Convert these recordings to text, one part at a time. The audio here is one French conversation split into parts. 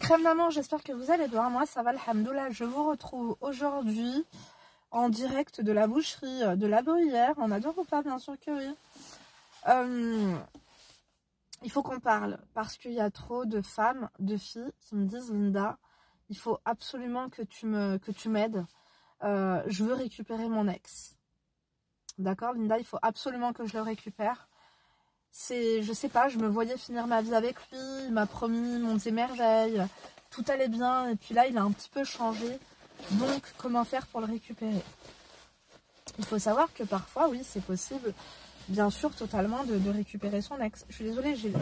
crèmes d'amour, j'espère que vous allez bien. Moi, ça va, alhamdoulilah. Je vous retrouve aujourd'hui en direct de la boucherie de la Bruyère. On adore ou pas, bien sûr que oui. Il faut qu'on parle parce qu'il y a trop de femmes, de filles qui me disent: Linda, il faut absolument que tu m'aides. Je veux récupérer mon ex. D'accord, Linda, il faut absolument que je le récupère. Je sais pas, je me voyais finir ma vie avec lui, il m'a promis monts et merveilles, tout allait bien, et puis là, il a un petit peu changé. Donc, comment faire pour le récupérer? Il faut savoir que parfois, oui, c'est possible, bien sûr, totalement, de récupérer son ex. Je suis désolée, j'ai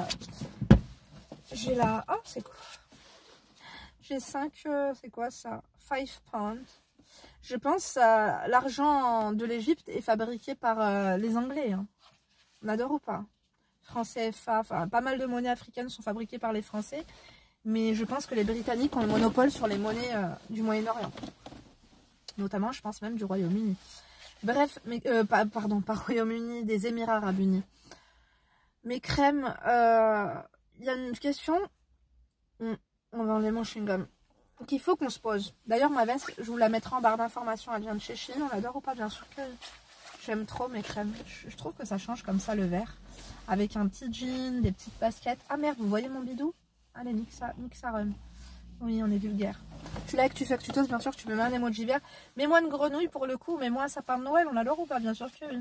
la... Oh, c'est quoi? J'ai 5... c'est quoi ça? 5 pounds. Je pense l'argent de l'Égypte est fabriqué par les Anglais, hein. On adore ou pas? Franc CFA, enfin pas mal de monnaies africaines sont fabriquées par les Français, mais je pense que les Britanniques ont le monopole sur les monnaies du Moyen-Orient. Notamment, je pense même du Royaume-Uni. Bref, mais pardon, pas Royaume-Uni, des Émirats Arabes Unis. Mes crèmes, il y a une question, on va enlever mon chewing-gum, qu'il faut qu'on se pose. D'ailleurs, ma veste, je vous la mettrai en barre d'informations, elle vient de chez Chine, on adore ou pas? Bien sûr que j'aime trop mes crèmes. Je trouve que ça change comme ça le vert. Avec un petit jean, des petites baskets. Ah merde, vous voyez mon bidou? Allez, nique ça run. Oui, on est vulgaire. Tu likes, tu fais que tu toses, bien sûr que tu me mets un emoji vert. Mets-moi une grenouille pour le coup, mets-moi un sapin de Noël, on adore ou pas? Bien sûr que oui.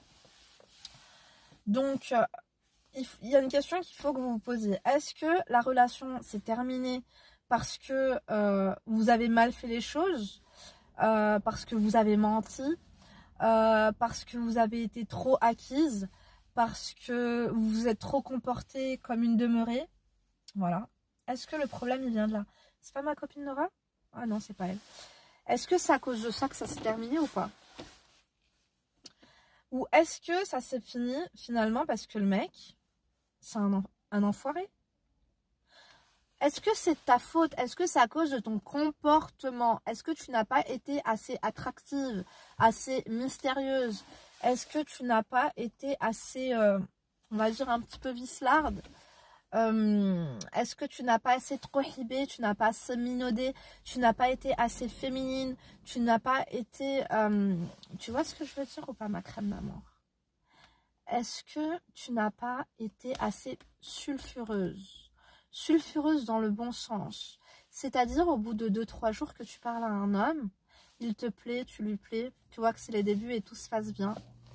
Donc, il y a une question qu'il faut que vous vous posiez. Est-ce que la relation s'est terminée parce que vous avez mal fait les choses, parce que vous avez menti, parce que vous avez été trop acquise, parce que vous vous êtes trop comportée comme une demeurée? Voilà. Est-ce que le problème il vient de là? C'est pas ma copine Nora? Ah non, c'est pas elle. Est-ce que c'est à cause de ça que ça s'est terminé ou pas? Ou est-ce que ça s'est fini finalement parce que le mec, c'est un enfoiré? Est-ce que c'est ta faute? Est-ce que c'est à cause de ton comportement? Est-ce que tu n'as pas été assez attractive, assez mystérieuse? Est-ce que tu n'as pas été assez, on va dire, un petit peu vislarde? Est-ce que tu n'as pas assez trop hibé? Tu n'as pas assez minaudé? Tu n'as pas été assez féminine? Tu n'as pas été... tu vois ce que je veux dire ou pas, ma crème d'amour? Est-ce que tu n'as pas été assez sulfureuse? Sulfureuse dans le bon sens. C'est-à-dire au bout de 2-3 jours que tu parles à un homme, il te plaît, tu lui plais, tu vois que c'est les débuts et tout se passe bien.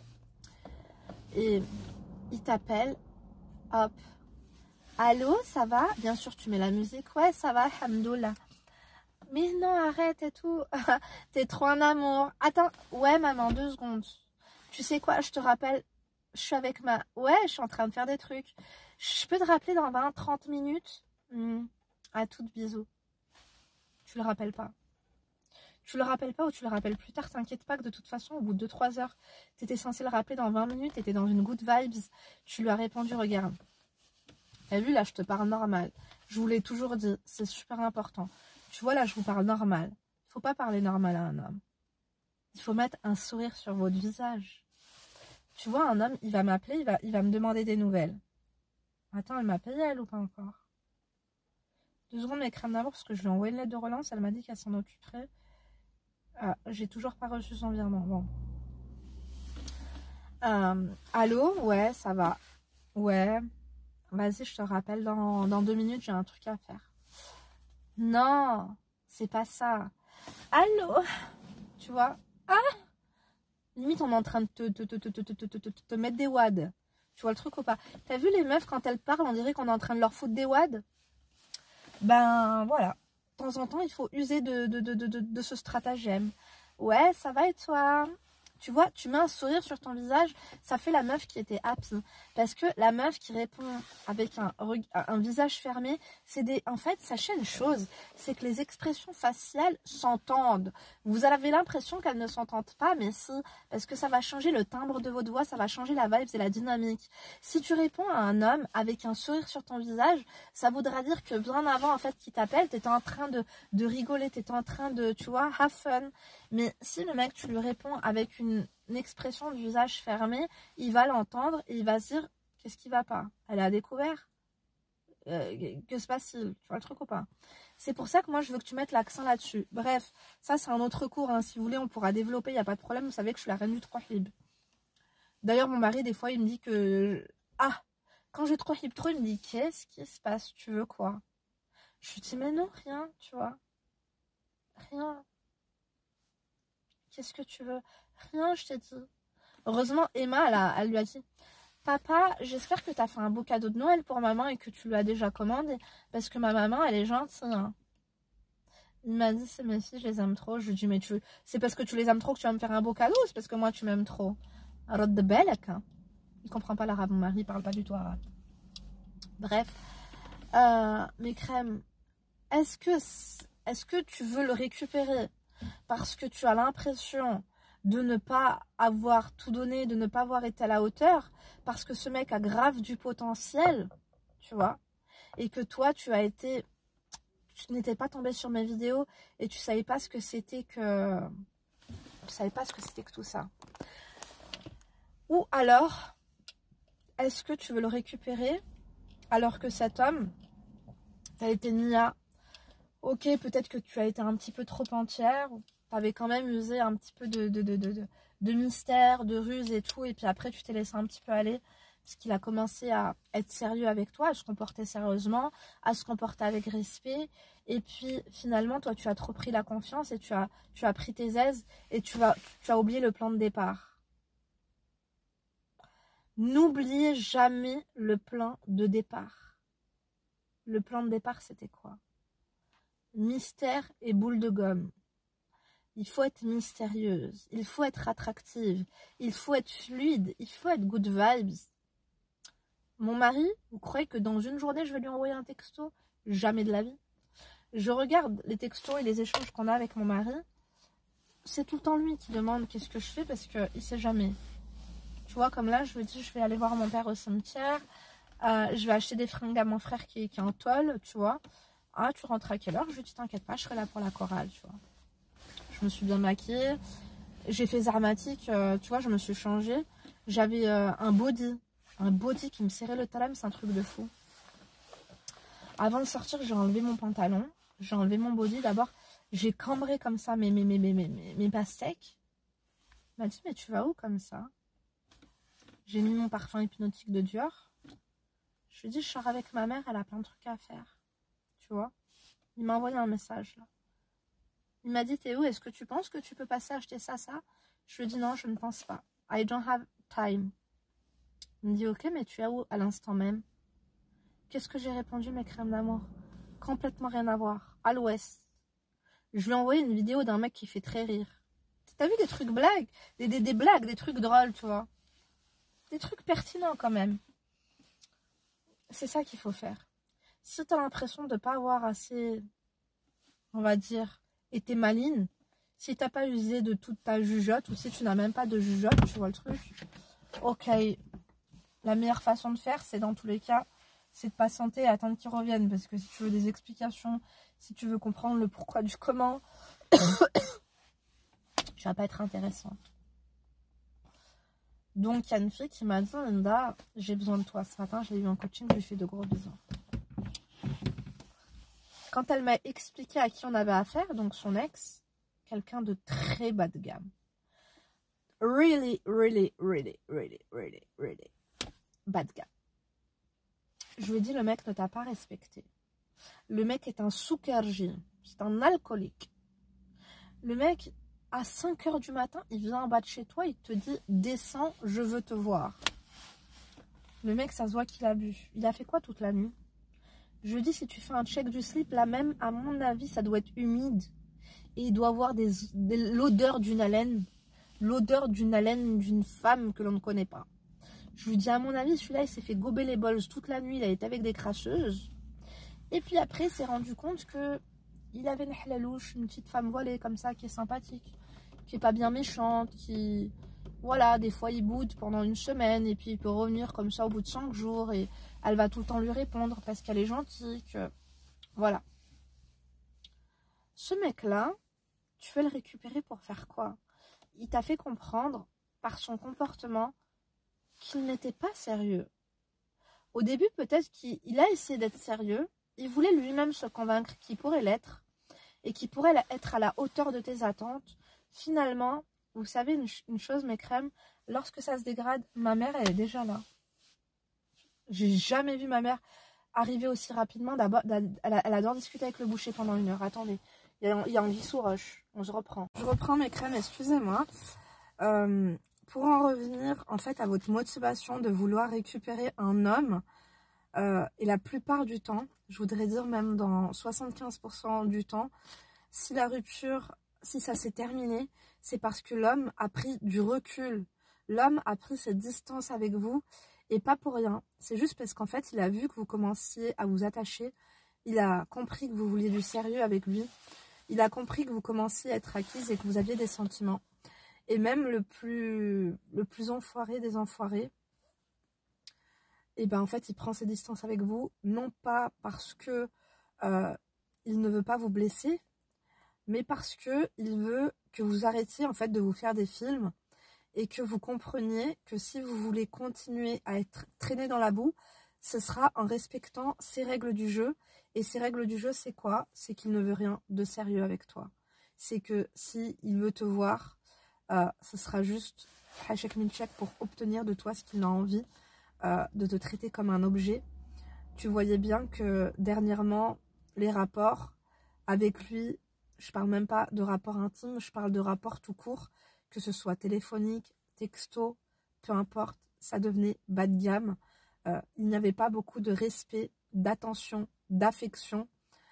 Et il t'appelle, hop. Allô, ça va? Bien sûr, tu mets la musique. Ouais, ça va, alhamdoulilah. Mais non, arrête et tout. T'es trop en amour. Attends, ouais, maman, 2 secondes. Tu sais quoi, je te rappelle, je suis avec ma... Ouais, je suis en train de faire des trucs. Je peux te rappeler dans 20-30 minutes? À toutes, bisous. Tu le rappelles pas. Tu le rappelles pas ou tu le rappelles plus tard, t'inquiète pas que de toute façon, au bout de 2-3 heures, t'étais censé le rappeler dans 20 minutes, t'étais dans une good vibes. Tu lui as répondu, regarde. T'as vu, là, je te parle normal. Je vous l'ai toujours dit, c'est super important. Tu vois, là, je vous parle normal. Il faut pas parler normal à un homme. Il faut mettre un sourire sur votre visage. Tu vois, un homme, il va m'appeler, il va me demander des nouvelles. Attends, elle m'a payé, elle, ou pas encore? 2 secondes, mes crèmes d'amour, parce que je lui ai envoyé une lettre de relance, elle m'a dit qu'elle s'en occuperait. Ah, j'ai toujours pas reçu son virement, bon. Allô? Ouais, ça va. Ouais. Vas-y, je te rappelle dans 2 minutes, j'ai un truc à faire. Non, c'est pas ça. Allô? Tu vois? Ah! Limite, on est en train de te mettre des wads. Tu vois le truc ou pas? T'as vu les meufs, quand elles parlent, on dirait qu'on est en train de leur foutre des wads? Ben, voilà. De temps en temps, il faut user de ce stratagème. Ouais, ça va et toi? Tu vois, tu mets un sourire sur ton visage, ça fait la meuf qui était happy. Parce que la meuf qui répond avec un visage fermé, c'est des... En fait, sachez une chose, c'est que les expressions faciales s'entendent. Vous avez l'impression qu'elles ne s'entendent pas, mais si, parce que ça va changer le timbre de votre voix, ça va changer la vibe et la dynamique. Si tu réponds à un homme avec un sourire sur ton visage, ça voudra dire que bien avant, en fait, qu'il t'appelle, t'étais en train de rigoler, t'étais en train de, tu vois, have fun. Mais si le mec, tu lui réponds avec une expression de visage fermée, il va l'entendre et il va se dire, qu'est-ce qui va pas? Elle a découvert? Que se passe-t-il? Tu vois le truc ou pas? C'est pour ça que moi, je veux que tu mettes l'accent là-dessus. Bref, ça, c'est un autre cours. Hein. Si vous voulez, on pourra développer. Il n'y a pas de problème. Vous savez que je suis la reine du trohib. D'ailleurs, mon mari, des fois, il me dit que... Ah, quand je trohib trop, il me dit, qu'est-ce qui se passe? Tu veux quoi? Je lui dis, mais non, rien, tu vois. Rien. Qu'est-ce que tu veux? Rien, je t'ai dit. Heureusement, Emma, elle lui a dit, papa, j'espère que tu as fait un beau cadeau de Noël pour maman et que tu lui as déjà commandé. Parce que ma maman, elle est gentille. Hein. Il m'a dit, c'est mes filles, je les aime trop. Je lui ai dit, mais c'est parce que tu les aimes trop que tu vas me faire un beau cadeau ou c'est parce que moi, tu m'aimes trop? Arrête de belek. Hein. Il comprend pas l'arabe, mon mari, il parle pas du tout arabe. Bref. Mes crèmes, est-ce que tu veux le récupérer parce que tu as l'impression de ne pas avoir tout donné, de ne pas avoir été à la hauteur, parce que ce mec a grave du potentiel, tu vois, et que toi, tu n'étais pas tombé sur mes vidéos et tu savais pas ce que c'était que... Tu savais pas ce que c'était que tout ça. Ou alors, est-ce que tu veux le récupérer alors que cet homme, t'as été Nia, ok, peut-être que tu as été un petit peu trop entière, t'avais quand même usé un petit peu de mystère, de ruse et tout, et puis après tu t'es laissé un petit peu aller, parce qu'il a commencé à être sérieux avec toi, à se comporter sérieusement, à se comporter avec respect, et puis finalement toi tu as trop pris la confiance et tu as pris tes aises et tu as oublié le plan de départ. N'oubliez jamais le plan de départ. Le plan de départ, c'était quoi? Mystère et boule de gomme. Il faut être mystérieuse, il faut être attractive, il faut être fluide, il faut être good vibes. Mon mari, vous croyez que dans une journée, je vais lui envoyer un texto? Jamais de la vie. Je regarde les textos et les échanges qu'on a avec mon mari. C'est tout le temps lui qui demande qu'est-ce que je fais parce qu'il ne sait jamais. Tu vois, comme là, je me dis, je vais aller voir mon père au cimetière. Je vais acheter des fringues à mon frère qui est en tôle, tu vois. Ah, tu rentres à quelle heure? Je lui dis, t'inquiète pas, je serai là pour la chorale, tu vois. Je me suis bien maquillée. J'ai fait Zarmatique, tu vois, je me suis changée. J'avais un body qui me serrait le talem, c'est un truc de fou. Avant de sortir, j'ai enlevé mon pantalon. J'ai enlevé mon body. D'abord, j'ai cambré comme ça mes pastèques. Il m'a dit, mais tu vas où comme ça? J'ai mis mon parfum hypnotique de Dior. Je lui ai dit, je sors avec ma mère, elle a plein de trucs à faire. Tu vois? Il m'a envoyé un message là. Il m'a dit, t'es où? Est-ce que tu penses que tu peux passer acheter ça? Je lui ai dit, non, je ne pense pas. I don't have time. Il me dit, ok, mais tu es où à l'instant même? Qu'est-ce que j'ai répondu, mes crèmes d'amour? Complètement rien à voir. À l'ouest. Je lui ai envoyé une vidéo d'un mec qui fait très rire. T'as vu des trucs blagues? Des blagues, des trucs drôles, tu vois. Des trucs pertinents quand même. C'est ça qu'il faut faire. Si tu as l'impression de ne pas avoir assez, on va dire, été maligne, si tu n'as pas usé de toute ta jugeote, ou si tu n'as même pas de jugeote, tu vois le truc, ok, la meilleure façon de faire, c'est dans tous les cas, c'est de patienter et attendre qu'ils reviennent. Parce que si tu veux des explications, si tu veux comprendre le pourquoi du comment, tu vas pas être intéressante. Donc, il y a une fille qui m'a dit, Linda, j'ai besoin de toi. Ce matin, je l'ai eu en coaching, je lui fais de gros bisous. Quand elle m'a expliqué à qui on avait affaire, donc son ex, quelqu'un de très bas de gamme. Really bas de gamme. Je lui ai dit, le mec ne t'a pas respecté. Le mec est un soukerji, c'est un alcoolique. Le mec, à 5 h du matin, il vient en bas de chez toi, il te dit, descends, je veux te voir. Le mec, ça se voit qu'il a bu. Il a fait quoi toute la nuit? Je lui dis, si tu fais un check du slip, là même, à mon avis, ça doit être humide. Et il doit avoir l'odeur d'une haleine. L'odeur d'une haleine d'une femme que l'on ne connaît pas. Je lui dis, à mon avis, celui-là, il s'est fait gober les balls toute la nuit. Il a été avec des crasseuses. Et puis après, il s'est rendu compte que il avait une halalouche, une petite femme voilée comme ça, qui est sympathique, qui est pas bien méchante, qui... Voilà, des fois, il boude pendant une semaine et puis il peut revenir comme ça au bout de 5 jours et elle va tout le temps lui répondre parce qu'elle est gentille, que... Voilà. Ce mec-là, tu veux le récupérer pour faire quoi? Il t'a fait comprendre, par son comportement, qu'il n'était pas sérieux. Au début, peut-être qu'il a essayé d'être sérieux. Il voulait lui-même se convaincre qu'il pourrait l'être et qu'il pourrait être à la hauteur de tes attentes. Finalement, vous savez une chose, mes crèmes, lorsque ça se dégrade, ma mère, elle est déjà là. J'ai jamais vu ma mère arriver aussi rapidement. D'abord, elle adore discuter avec le boucher pendant 1 heure. Attendez, il y a Anguille sous roche. On se reprend. Je reprends mes crèmes, excusez-moi. Pour en revenir, en fait, à votre motivation de vouloir récupérer un homme, et la plupart du temps, je voudrais dire même dans 75% du temps, si la rupture, si ça s'est terminé, c'est parce que l'homme a pris du recul. L'homme a pris cette distance avec vous, et pas pour rien. C'est juste parce qu'en fait, il a vu que vous commenciez à vous attacher. Il a compris que vous vouliez du sérieux avec lui. Il a compris que vous commenciez à être acquise et que vous aviez des sentiments. Et même le plus enfoiré des enfoirés, et ben en fait, il prend ses distances avec vous, non pas parce que il ne veut pas vous blesser, mais parce que il veut que vous arrêtiez en fait de vous faire des films et que vous compreniez que si vous voulez continuer à être traîné dans la boue, ce sera en respectant ces règles du jeu. Et ces règles du jeu, c'est quoi? C'est qu'il ne veut rien de sérieux avec toi. C'est que s'il veut te voir, ce sera juste hachek minchek pour obtenir de toi ce qu'il a envie, de te traiter comme un objet. Tu voyais bien que dernièrement, les rapports avec lui, je parle même pas de rapports intimes, je parle de rapports tout court, que ce soit téléphonique, texto, peu importe, ça devenait bas de gamme. Il n'y avait pas beaucoup de respect, d'attention, d'affection.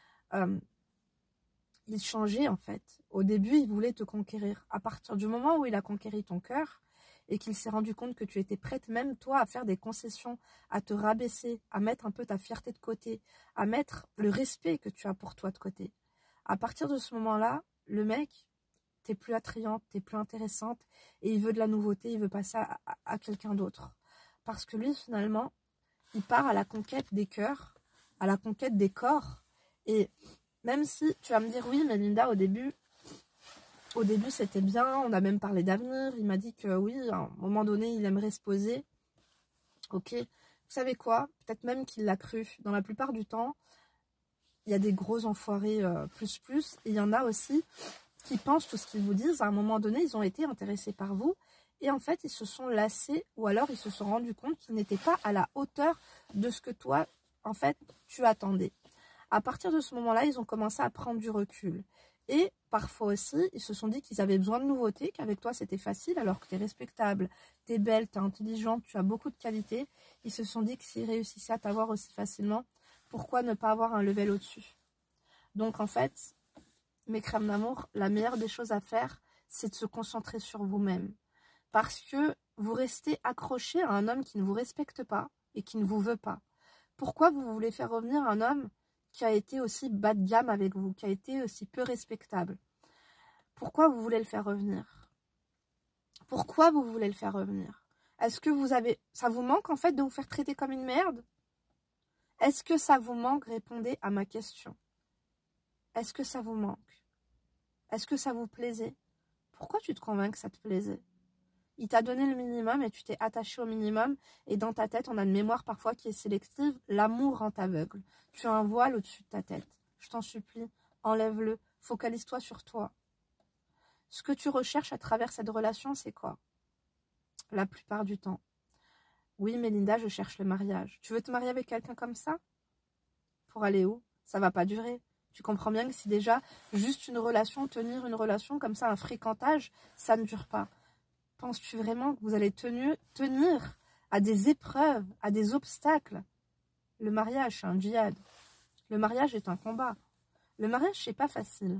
Il changeait en fait. Au début, il voulait te conquérir. À partir du moment où il a conquéri ton cœur et qu'il s'est rendu compte que tu étais prête, même toi, à faire des concessions, à te rabaisser, à mettre un peu ta fierté de côté, à mettre le respect que tu as pour toi de côté. À partir de ce moment-là, le mec, t'es plus attrayante, t'es plus intéressante et il veut de la nouveauté, il veut passer à quelqu'un d'autre. Parce que lui, finalement, il part à la conquête des cœurs, à la conquête des corps. Et même si tu vas me dire, oui, mais Linda, au début c'était bien, on a même parlé d'avenir, il m'a dit que oui, à un moment donné, il aimerait se poser. Ok, vous savez quoi? Peut-être même qu'il l'a cru. Dans la plupart du temps, il y a des gros enfoirés plus, et il y en a aussi qui pensent tout ce qu'ils vous disent. À un moment donné, ils ont été intéressés par vous et en fait, ils se sont lassés ou alors ils se sont rendus compte qu'ils n'étaient pas à la hauteur de ce que toi, en fait, tu attendais. À partir de ce moment-là, ils ont commencé à prendre du recul. Et parfois aussi, ils se sont dit qu'ils avaient besoin de nouveautés, qu'avec toi, c'était facile alors que tu es respectable, tu es belle, tu es intelligente, tu as beaucoup de qualités. Ils se sont dit que s'ils réussissaient à t'avoir aussi facilement, pourquoi ne pas avoir un level au-dessus? Donc en fait, mes crèmes d'amour, la meilleure des choses à faire, c'est de se concentrer sur vous-même. Parce que vous restez accroché à un homme qui ne vous respecte pas et qui ne vous veut pas. Pourquoi vous voulez faire revenir un homme qui a été aussi bas de gamme avec vous, qui a été aussi peu respectable? Pourquoi vous voulez le faire revenir? Pourquoi vous voulez le faire revenir? Est-ce que ça vous manque en fait de vous faire traiter comme une merde? Est-ce que ça vous manque? Répondez à ma question. Est-ce que ça vous manque? Est-ce que ça vous plaisait? Pourquoi tu te convaincs que ça te plaisait? Il t'a donné le minimum et tu t'es attaché au minimum. Et dans ta tête, on a une mémoire parfois qui est sélective. L'amour rend aveugle. Tu as un voile au-dessus de ta tête. Je t'en supplie, enlève-le. Focalise-toi sur toi. Ce que tu recherches à travers cette relation, c'est quoi? La plupart du temps. Oui, Mélinda, je cherche le mariage. Tu veux te marier avec quelqu'un comme ça? Pour aller où? Ça va pas durer. Tu comprends bien que si déjà, juste une relation, tenir une relation comme ça, un fréquentage, ça ne dure pas. Penses-tu vraiment que vous allez tenir à des épreuves, à des obstacles? Le mariage, c'est un djihad. Le mariage est un combat. Le mariage, c'est pas facile.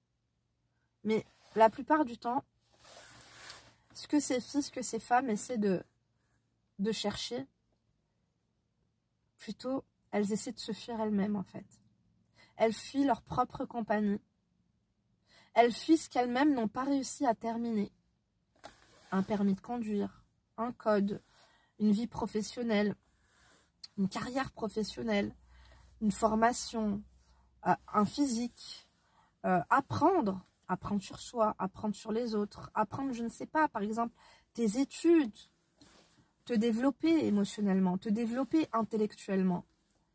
Mais la plupart du temps, ce que ces filles, ce que ces femmes essaient de chercher, plutôt, elles essaient de se fuir elles-mêmes, en fait. Elles fuient leur propre compagnie. Elles fuient ce qu'elles-mêmes n'ont pas réussi à terminer. Un permis de conduire, un code, une vie professionnelle, une carrière professionnelle, une formation, un physique, apprendre sur soi, apprendre sur les autres, apprendre, je ne sais pas, par exemple, tes études. te développer émotionnellement, te développer intellectuellement.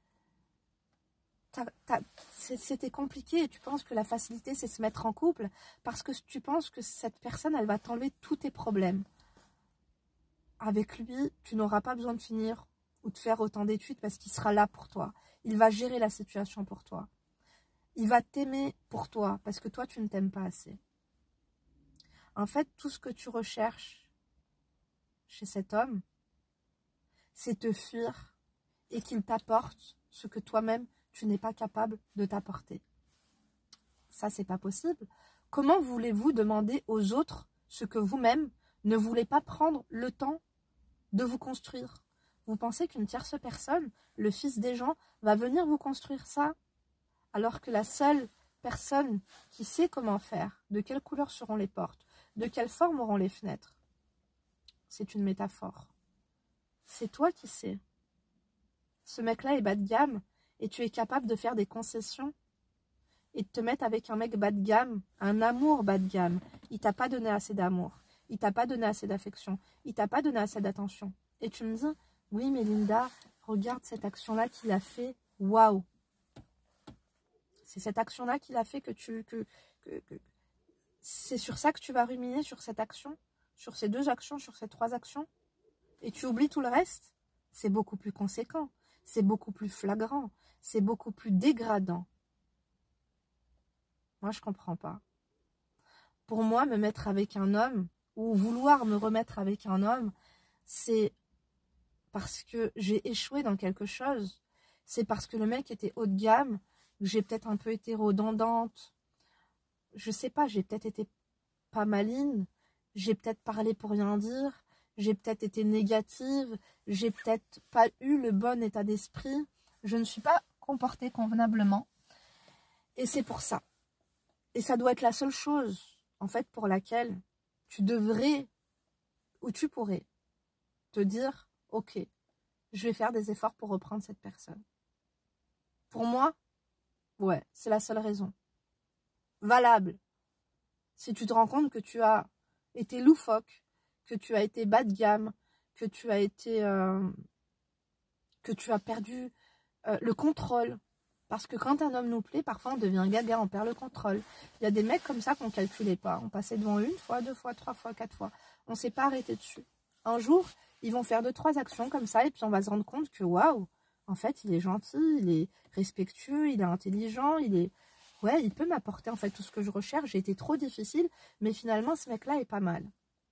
C'était compliqué et tu penses que la facilité, c'est se mettre en couple parce que tu penses que cette personne, elle va t'enlever tous tes problèmes. Avec lui, tu n'auras pas besoin de finir ou de faire autant d'études parce qu'il sera là pour toi. Il va gérer la situation pour toi. Il va t'aimer pour toi parce que toi, tu ne t'aimes pas assez. En fait, tout ce que tu recherches chez cet homme, c'est te fuir et qu'il t'apporte ce que toi-même, tu n'es pas capable de t'apporter. Ça, c'est pas possible. Comment voulez-vous demander aux autres ce que vous-même ne voulez pas prendre le temps de vous construire? Vous pensez qu'une tierce personne, le fils des gens, va venir vous construire ça? Alors que la seule personne qui sait comment faire, de quelle couleur seront les portes, de quelle forme auront les fenêtres, c'est une métaphore. C'est toi qui sais. Ce mec-là est bas de gamme et tu es capable de faire des concessions et de te mettre avec un mec bas de gamme, un amour bas de gamme. Il t'a pas donné assez d'amour, il t'a pas donné assez d'affection, il t'a pas donné assez d'attention. Et tu me dis, oui mais Linda, regarde cette action-là qu'il a fait, waouh. C'est cette action-là qu'il a fait que c'est sur ça que tu vas ruminer, sur cette action, sur ces 2 actions, sur ces 3 actions. Et tu oublies tout le reste. C'est beaucoup plus conséquent, c'est beaucoup plus flagrant, c'est beaucoup plus dégradant. Moi, je comprends pas. Pour moi, me mettre avec un homme, ou vouloir me remettre avec un homme, c'est parce que j'ai échoué dans quelque chose. C'est parce que le mec était haut de gamme, que j'ai peut-être un peu été redondante. Je sais pas, j'ai peut-être été pas maligne, j'ai peut-être parlé pour rien dire, j'ai peut-être été négative, j'ai peut-être pas eu le bon état d'esprit, je ne suis pas comportée convenablement. Et c'est pour ça. Et ça doit être la seule chose, en fait, pour laquelle tu devrais, ou tu pourrais, te dire, ok, je vais faire des efforts pour reprendre cette personne. Pour moi, ouais, c'est la seule raison. Valable. Si tu te rends compte que tu as été loufoque, que tu as été bas de gamme, que tu as été, que tu as perdu le contrôle. Parce que quand un homme nous plaît, parfois on devient gaga, on perd le contrôle. Il y a des mecs comme ça qu'on ne calculait pas. On passait devant 1 fois, 2 fois, 3 fois, 4 fois. On ne s'est pas arrêté dessus. Un jour, ils vont faire 2, 3 actions comme ça et puis on va se rendre compte que waouh, en fait, il est gentil, il est respectueux, il est intelligent, il est... Ouais, il peut m'apporter en fait tout ce que je recherche. J'ai été trop difficile, mais finalement, ce mec-là est pas mal.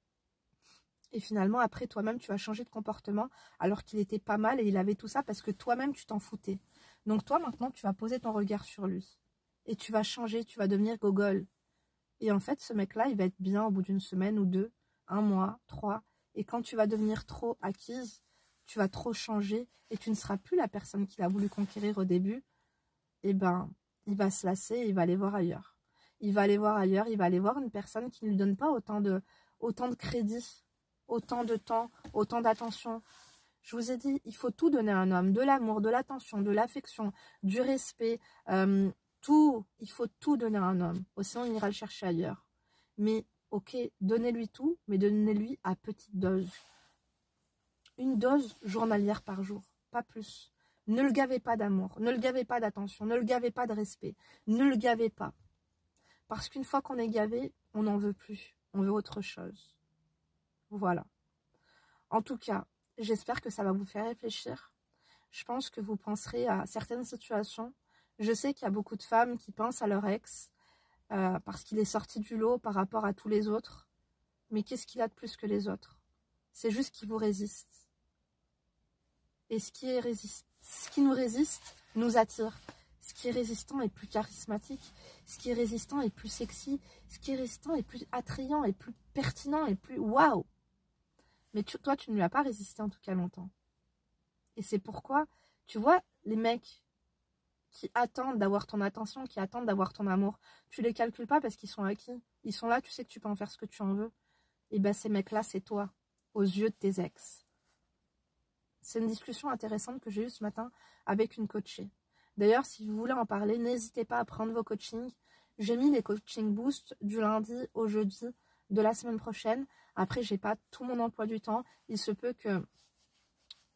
Et finalement, après, toi-même, tu vas changer de comportement alors qu'il était pas mal et il avait tout ça parce que toi-même, tu t'en foutais. Donc toi, maintenant, tu vas poser ton regard sur lui. Et tu vas changer, tu vas devenir gogol. Et en fait, ce mec-là, il va être bien au bout d'1 semaine ou 2, 1 mois, 3. Et quand tu vas devenir trop acquise, tu vas trop changer et tu ne seras plus la personne qu'il a voulu conquérir au début. Et ben, il va se lasser et il va aller voir ailleurs. Il va aller voir ailleurs, il va aller voir une personne qui ne lui donne pas autant de crédit, autant de temps, autant d'attention. Je vous ai dit, il faut tout donner à un homme, de l'amour, de l'attention, de l'affection, du respect, tout, il faut tout donner à un homme. Sinon, il ira le chercher ailleurs. Mais, ok, donnez-lui tout, mais donnez-lui à petite dose. Une dose journalière par jour, pas plus. Ne le gavez pas d'amour, ne le gavez pas d'attention, ne le gavez pas de respect, ne le gavez pas. Parce qu'une fois qu'on est gavé, on n'en veut plus, on veut autre chose. Voilà. En tout cas, j'espère que ça va vous faire réfléchir. Je pense que vous penserez à certaines situations. Je sais qu'il y a beaucoup de femmes qui pensent à leur ex parce qu'il est sorti du lot par rapport à tous les autres. Mais qu'est-ce qu'il a de plus que les autres? C'est juste qu'il vous résiste. Et ce qui nous résiste nous attire. Ce qui est résistant est plus charismatique. Ce qui est résistant est plus sexy. Ce qui est résistant est plus attrayant, est plus pertinent, est plus waouh. Mais toi, tu ne lui as pas résisté en tout cas longtemps. Et c'est pourquoi, tu vois, les mecs qui attendent d'avoir ton attention, qui attendent d'avoir ton amour, tu les calcules pas parce qu'ils sont acquis. Ils sont là, tu sais que tu peux en faire ce que tu en veux. Et bien ces mecs-là, c'est toi, aux yeux de tes ex. C'est une discussion intéressante que j'ai eue ce matin avec une coachée. D'ailleurs, si vous voulez en parler, n'hésitez pas à prendre vos coachings. J'ai mis les coaching boost du lundi au jeudi de la semaine prochaine. Après, j'ai pas tout mon emploi du temps. Il se peut que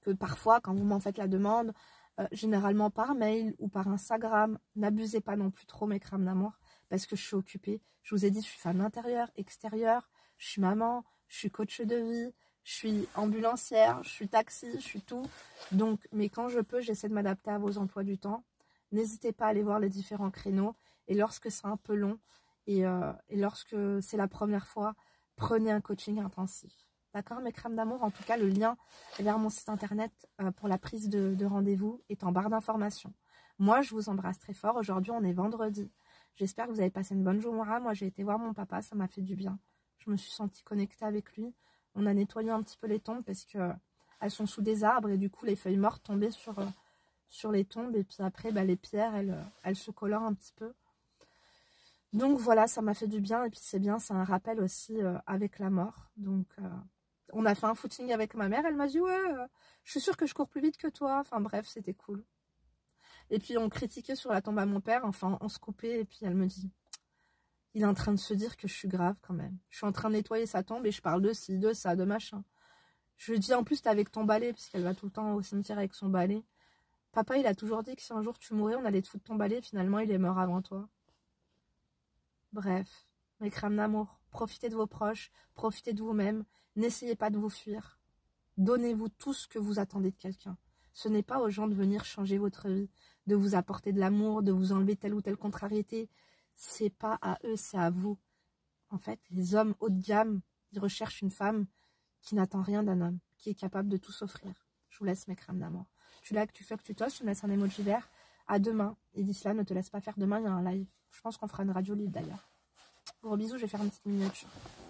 que parfois, quand vous m'en faites la demande, généralement par mail ou par Instagram, n'abusez pas non plus trop mes crèmes d'amour, parce que je suis occupée. Je vous ai dit, je suis femme d'intérieur, extérieure, je suis maman, je suis coach de vie, je suis ambulancière, je suis taxi, je suis tout. Donc, mais quand je peux, j'essaie de m'adapter à vos emplois du temps. N'hésitez pas à aller voir les différents créneaux. Et lorsque c'est un peu long et lorsque c'est la première fois, prenez un coaching intensif. D'accord, mes crèmes d'amour? En tout cas, le lien vers mon site internet pour la prise de rendez-vous est en barre d'informations. Moi, je vous embrasse très fort. Aujourd'hui, on est vendredi. J'espère que vous avez passé une bonne journée. Moi, j'ai été voir mon papa, ça m'a fait du bien. Je me suis sentie connectée avec lui. On a nettoyé un petit peu les tombes parce que elles sont sous des arbres et du coup, les feuilles mortes tombaient sur les tombes. Et puis après, les pierres, elles se colorent un petit peu. Donc voilà, ça m'a fait du bien. Et puis c'est bien, c'est un rappel aussi avec la mort. Donc on a fait un footing avec ma mère. Elle m'a dit, ouais, je suis sûre que je cours plus vite que toi. Enfin bref, c'était cool. Et puis on critiquait sur la tombe à mon père. Enfin, on se coupait. Et puis elle me dit, il est en train de se dire que je suis grave quand même. Je suis en train de nettoyer sa tombe et je parle de ci, de ça, de machin. Je lui dis, en plus, t'es avec ton balai, puisqu'elle va tout le temps au cimetière avec son balai. Papa, il a toujours dit que si un jour tu mourais, on allait te foutre ton balai. Finalement, il est mort avant toi. Bref, mes crèmes d'amour, profitez de vos proches, profitez de vous-même, n'essayez pas de vous fuir. Donnez-vous tout ce que vous attendez de quelqu'un. Ce n'est pas aux gens de venir changer votre vie, de vous apporter de l'amour, de vous enlever telle ou telle contrariété. C'est pas à eux, c'est à vous. En fait, les hommes haut de gamme, ils recherchent une femme qui n'attend rien d'un homme, qui est capable de tout s'offrir. Je vous laisse mes crèmes d'amour. Tu likes, tu fuck, tu tosses, tu me laisses un emoji vert. À demain. Et d'ici là, ne te laisse pas faire. Demain, il y a un live. Je pense qu'on fera une radio libre d'ailleurs. Gros bisous, je vais faire une petite miniature.